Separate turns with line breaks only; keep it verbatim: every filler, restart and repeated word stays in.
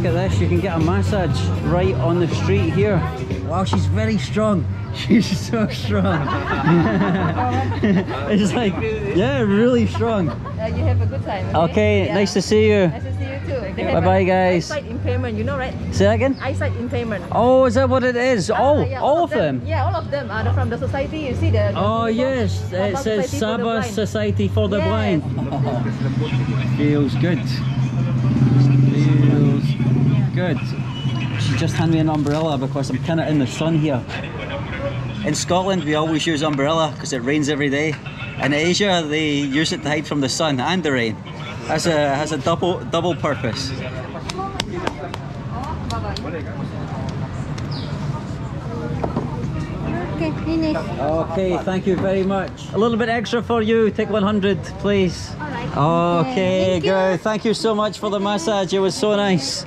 at this, you can get a massage right on the street here. Wow, she's very strong. She's so strong. It's like, yeah, really strong.
Uh, you have a good time. Okay,
Okay,
yeah.
nice to see you.
Nice to see you too. They
Bye
have
bye,
a
guys.
Eyesight impairment, you know, right?
Say that again?
Eyesight impairment.
Oh, is that what it is?
Ah,
all,
yeah,
all of them?
Yeah, all of them are from the society. You see the. the
Oh
uniform?
yes, it
Sabah
says
Society for the
Sabah
Blind.
Society for the
Yes.
Blind. Feels good. Feels good. She just handed me an umbrella because I'm kind of in the sun here. In Scotland we always use umbrella because it rains every day. In Asia they use it to hide from the sun and the rain. Has a has a double double purpose.
Okay, finish.
Okay, thank you very much. A little bit extra for you. Take one hundred, please.
Alright.
Okay,
Thank you.
good. Thank you so much for the massage. It was so nice.